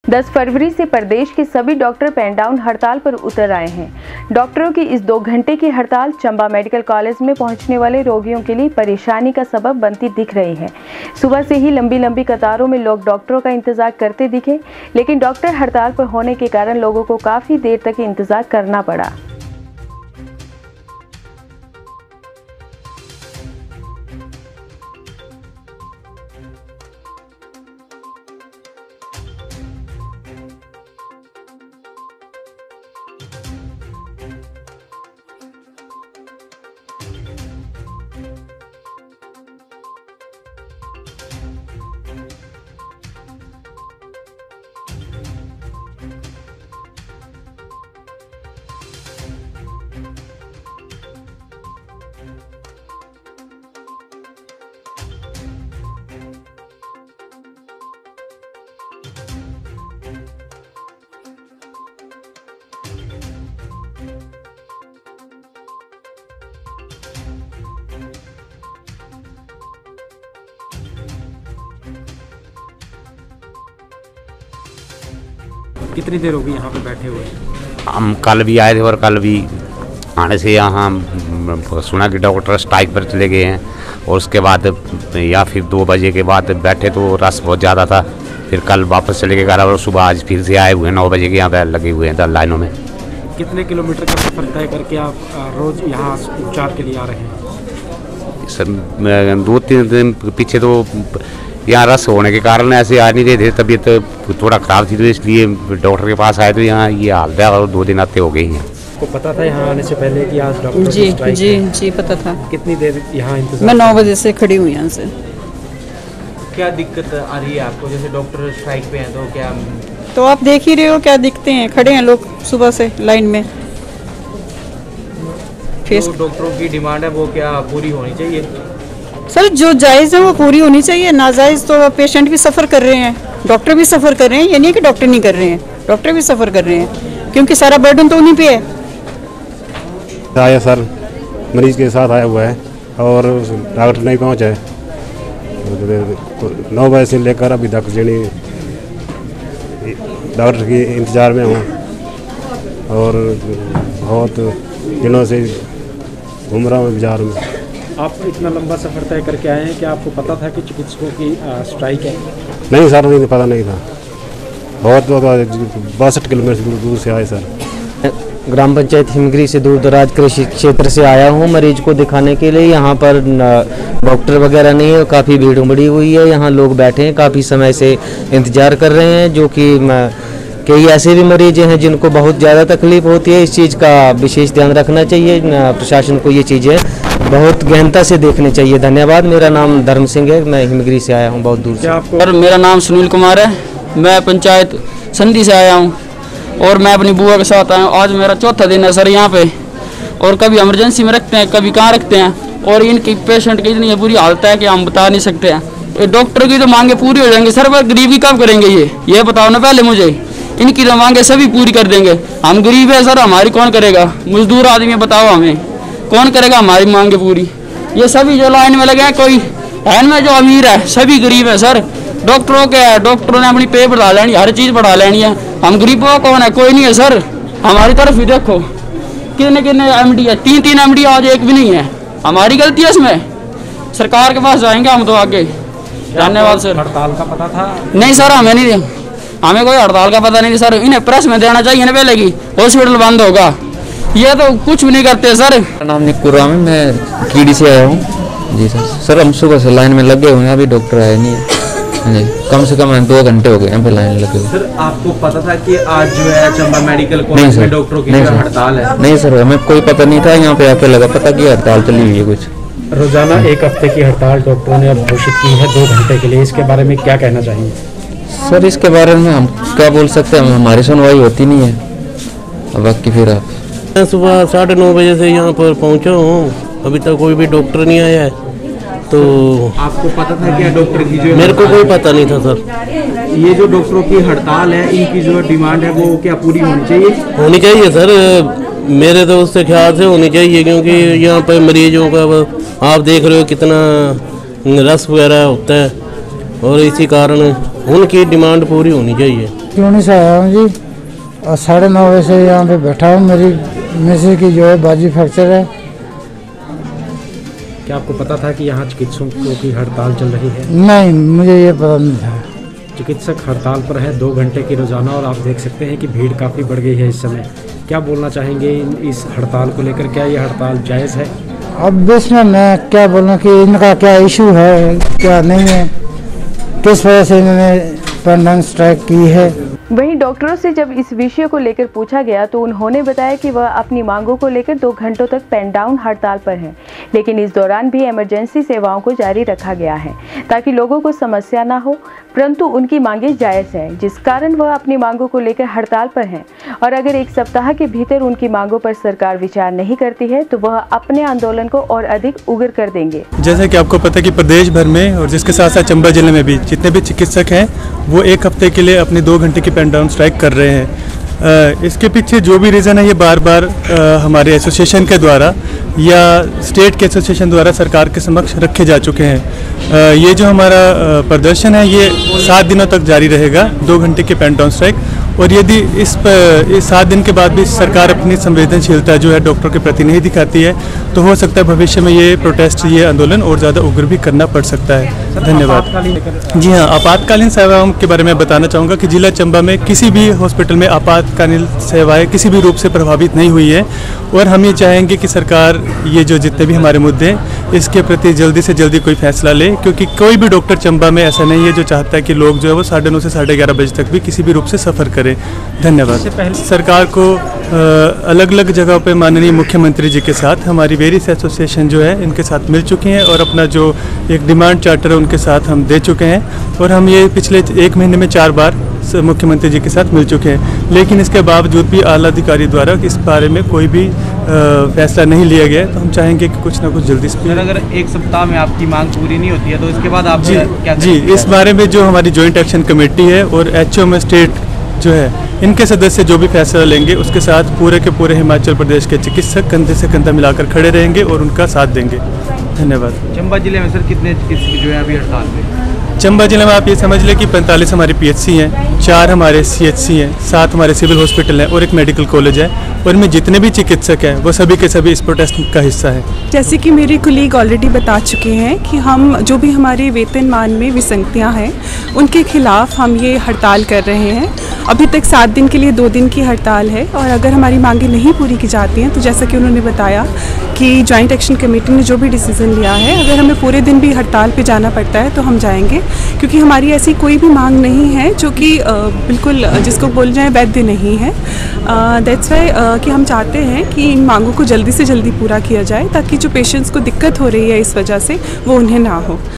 10 फरवरी से प्रदेश के सभी डॉक्टर पेन डाउन हड़ताल पर उतर आए हैं। डॉक्टरों की इस 2 घंटे की हड़ताल चंबा मेडिकल कॉलेज में पहुंचने वाले रोगियों के लिए परेशानी का सबब बनती दिख रही है। सुबह से ही लंबी लंबी कतारों में लोग डॉक्टरों का इंतजार करते दिखे, लेकिन डॉक्टर हड़ताल पर होने के कारण लोगों को काफ़ी देर तक इंतजार करना पड़ा। कितनी देर होगी यहाँ पे बैठे हुए? हम कल भी आए थे और कल भी आने से यहाँ सुना कि डॉक्टर स्ट्राइक पर चले गए हैं, और उसके बाद या फिर 2 बजे के बाद बैठे तो रश बहुत ज़्यादा था। फिर कल वापस चले गए घर, और सुबह आज फिर से आए हुए हैं 9 बजे के यहाँ पे लगे हुए हैं लाइनों में। कितने किलोमीटर का सफ़र तय करके आप रोज़ यहाँ उपचार के लिए आ रहे हैं? सर 2-3 दिन पीछे तो यहाँ रस होने के कारण ऐसे आ नहीं रहे थे, तबीयत थोड़ा ख़राब थी तो इसलिए डॉक्टर के पास आए तो यहाँ ये हाल है, और 2 दिन आते हो गए हैं। आपको पता था यहाँ आने से पहले कि आज डॉक्टर जी पता था। कितनी देर यहाँ इंतजार? मैं 9 बजे से खड़ी हुई यहाँ से। क्या दिक्कत आ रही है आपको? जैसे डॉक्टर स्ट्राइक पे हैं तो क्या? तो आप देख ही रहे हो क्या दिखते हैं, खड़े हैं लोग सुबह से लाइन में। जो डॉक्टरों की डिमांड है वो क्या पूरी होनी चाहिए? सर जो जायज़ है वो पूरी होनी चाहिए, नाजायज़ तो पेशेंट भी सफ़र कर रहे हैं, डॉक्टर भी सफ़र कर रहे हैं। ये नहीं कि डॉक्टर नहीं कर रहे हैं, डॉक्टर भी सफ़र कर रहे हैं, क्योंकि सारा बर्डन तो उन्हीं पे है। आया सर मरीज के साथ आया हुआ है और डॉक्टर नहीं पहुंचा है, तो 9 बजे से लेकर अभी तक जनी डॉक्टर के इंतज़ार में हूँ, और बहुत दिनों से घूम रहा हूँ बाजार में। आप इतना लंबा सफ़र तय करके आए हैं कि आपको पता था कि चिकित्सकों की स्ट्राइक है? नहीं सर, नहीं पता नहीं था, बहुत 62 किलोमीटर दूर से आए सर। ग्राम पंचायत हिमगिरी से दूर दराज कृषि क्षेत्र से आया हूँ मरीज को दिखाने के लिए। यहाँ पर डॉक्टर वगैरह नहीं है, काफ़ी भीड़ उमड़ी हुई है, यहाँ लोग बैठे हैं, काफ़ी समय से इंतज़ार कर रहे हैं। जो कि कई ऐसे भी मरीज हैं जिनको बहुत ज़्यादा तकलीफ होती है। इस चीज़ का विशेष ध्यान रखना चाहिए, प्रशासन को ये चीज़ें बहुत गहनता से देखनी चाहिए। धन्यवाद। मेरा नाम धर्म सिंह है, मैं हिमगिरी से आया हूँ बहुत दूर से। और मेरा नाम सुनील कुमार है, मैं पंचायत संधि से आया हूँ और मैं अपनी बुआ के साथ आया हूँ। आज मेरा 4था दिन है सर यहाँ पे, और कभी इमरजेंसी में रखते हैं, कभी कहाँ रखते हैं, और इनकी पेशेंट की इतनी बुरी हालत है कि हम बता नहीं सकते हैं। डॉक्टर की तो मांगे पूरी हो जाएंगी सर, पर गरीबी कब करेंगे ये बताओ ना पहले मुझे। इनकी तो मांगे सभी पूरी कर देंगे, हम गरीब है सर, हमारी कौन करेगा? मजदूर आदमी बताओ हमें कौन करेगा हमारी मांगे पूरी? ये सभी जो लाइन में लगे हैं, कोई लाइन में जो अमीर है सभी गरीब है सर। डॉक्टरों के डॉक्टरों ने अपनी पे बढ़ा लेनी, हर चीज़ बढ़ा लेनी है, हम गरीबों कौन है? कोई नहीं है सर। हमारी तरफ ही देखो कितने MD है, 3 MD आज एक भी नहीं है। हमारी गलती है इसमें, सरकार के पास जाएंगे हम तो आगे। धन्यवाद सर। हड़ताल का पता था? नहीं सर, हमें नहीं, हमें कोई हड़ताल का पता नहीं सर। इन्हें प्रेस में देना चाहिए ना पहले की हॉस्पिटल बंद होगा, ये तो कुछ भी नहीं करते सर। मेरा नाम निक्कू राम है, मैं कीड़ी से आया हूँ जी सर। सर हम सुबह से लाइन में लगे हुए हैं, अभी डॉक्टर आए नहीं है जी, कम से कम 2 घंटे हो गए हैं लाइन लगे हुए। सर आपको पता था कि आज जो है चंबा मेडिकल कॉलेज में डॉक्टरों की हड़ताल है? नहीं सर, हमें कोई पता नहीं था, यहाँ पे आके लगा पता कि हड़ताल चली हुई है कुछ। रोजाना 1 हफ्ते की हड़ताल डॉक्टरों ने अब घोषित की है 2 घंटे के लिए, इसके बारे में क्या कहना चाहेंगे? सर इसके बारे में हम क्या बोल सकते हैं, हमारी सुनवाई होती नहीं है। अब बाकी फिर आप मैं सुबह 9:30 बजे से यहाँ पर पहुँचा हूँ, अभी तक कोई भी डॉक्टर नहीं आया है। तो आपको पता था क्या डॉक्टर की जो? मेरे को कोई पता नहीं था सर। ये जो डॉक्टरों की हड़ताल है, इनकी जो डिमांड है वो क्या पूरी होनी चाहिए? होनी चाहिए सर, मेरे तो उससे ख्याल से होनी चाहिए, क्योंकि यहाँ पर मरीजों का आप देख रहे हो कितना रस वगैरह होता है, और इसी कारण उनकी डिमांड पूरी होनी चाहिए। कॉलोनी से आया हूँ जी और 9:30 बजे से यहाँ पे बैठा हूँ। मेरी मिसेज की जो है बाजी फ्रैक्चर है। क्या आपको पता था कि यहाँ चिकित्सकों की हड़ताल चल रही है? नहीं, मुझे ये पता नहीं था। चिकित्सक हड़ताल पर है 2 घंटे की रोजाना, और आप देख सकते हैं कि भीड़ काफ़ी बढ़ गई है इस समय। क्या बोलना चाहेंगे इस हड़ताल को लेकर? क्या ये हड़ताल जायज़ है? अब इसमें मैं क्या बोलूँ कि इनका क्या इशू है, क्या नहीं है, किस वजह से इन्होंने पेंडाउन स्ट्राइक की है। वहीं डॉक्टरों से जब इस विषय को लेकर पूछा गया तो उन्होंने बताया कि वह अपनी मांगों को लेकर 2 घंटों तक पेन डाउन हड़ताल पर हैं, लेकिन इस दौरान भी इमरजेंसी सेवाओं को जारी रखा गया है ताकि लोगों को समस्या ना हो, परंतु उनकी मांगें जायज़ हैं, जिस कारण वह अपनी मांगों को लेकर हड़ताल पर हैं। और अगर 1 सप्ताह के भीतर उनकी मांगों पर सरकार विचार नहीं करती है तो वह अपने आंदोलन को और अधिक उग्र कर देंगे। जैसा कि आपको पता है कि प्रदेश भर में और जिसके साथ साथ चंबा जिले में भी जितने भी चिकित्सक हैं वो 1 हफ्ते के लिए अपनी 2 घंटे की पेन डाउन स्ट्राइक कर रहे हैं। इसके पीछे जो भी रीज़न है ये बार बार हमारे एसोसिएशन के द्वारा या स्टेट के एसोसिएशन द्वारा सरकार के समक्ष रखे जा चुके हैं। ये जो हमारा प्रदर्शन है ये 7 दिनों तक जारी रहेगा, 2 घंटे की पेन डाउन स्ट्राइक। और यदि इस 7 दिन के बाद भी सरकार अपनी संवेदनशीलता जो है डॉक्टर के प्रति नहीं दिखाती है तो हो सकता है भविष्य में ये प्रोटेस्ट, ये आंदोलन और ज़्यादा उग्र भी करना पड़ सकता है। धन्यवाद। जी हाँ, आपातकालीन सेवाओं के बारे में बताना चाहूँगा कि जिला चंबा में किसी भी हॉस्पिटल में आपातकालीन सेवाएं किसी भी रूप से प्रभावित नहीं हुई है। और हम ये चाहेंगे कि सरकार ये जो जितने भी हमारे मुद्दे इसके प्रति जल्दी से जल्दी कोई फैसला ले, क्योंकि कोई भी डॉक्टर चंबा में ऐसा नहीं है जो चाहता है कि लोग जो है वो 9:30 से 11:30 बजे तक भी किसी भी रूप से सफ़र करें। धन्यवाद। सरकार को अलग अलग जगहों पे माननीय मुख्यमंत्री जी के साथ हमारी वेरियस एसोसिएशन जो है इनके साथ मिल चुकी हैं और अपना जो एक डिमांड चार्टर है उनके साथ हम दे चुके हैं। और हम ये पिछले 1 महीने में 4 बार मुख्यमंत्री जी के साथ मिल चुके हैं, लेकिन इसके बावजूद भी आला अधिकारी द्वारा इस बारे में कोई भी फैसला नहीं लिया गया। तो हम चाहेंगे कि कुछ ना कुछ जल्दी से। अगर 1 सप्ताह में आपकी मांग पूरी नहीं होती है तो इसके बाद आप क्या करेंगे? जी, इस बारे में जो हमारी जॉइंट एक्शन कमेटी है और एचओ में स्टेट जो है इनके सदस्य जो भी फैसला लेंगे उसके साथ पूरे के पूरे हिमाचल प्रदेश के चिकित्सक कंधे से कंधा मिलाकर खड़े रहेंगे और उनका साथ देंगे। धन्यवाद। चंबा जिले में सर कितने चिकित्सक जो है अभी हड़ताल पे? चंबा जिले में आप ये समझ लें कि 45 हमारे पीएचसी हैं, 4 हमारे सीएचसी हैं, 7 हमारे सिविल हॉस्पिटल हैं और एक मेडिकल कॉलेज है। और इनमें जितने भी चिकित्सक हैं वो सभी के सभी इस प्रोटेस्ट का हिस्सा है। जैसे कि मेरे कुलीग ऑलरेडी बता चुके हैं कि हम जो भी हमारे वेतनमान में विसंगतियां हैं उनके खिलाफ हम ये हड़ताल कर रहे हैं। अभी तक 7 दिन के लिए 2 दिन की हड़ताल है और अगर हमारी मांगें नहीं पूरी की जाती हैं तो जैसा कि उन्होंने बताया कि जॉइंट एक्शन कमेटी ने जो भी डिसीजन लिया है, अगर हमें पूरे दिन भी हड़ताल पे जाना पड़ता है तो हम जाएंगे, क्योंकि हमारी ऐसी कोई भी मांग नहीं है जो कि बिल्कुल जिसको बोल जाए वैध नहीं है। दैट्स वाई कि हम चाहते हैं कि इन मांगों को जल्दी से जल्दी पूरा किया जाए ताकि जो पेशेंट्स को दिक्कत हो रही है इस वजह से वो उन्हें ना हो।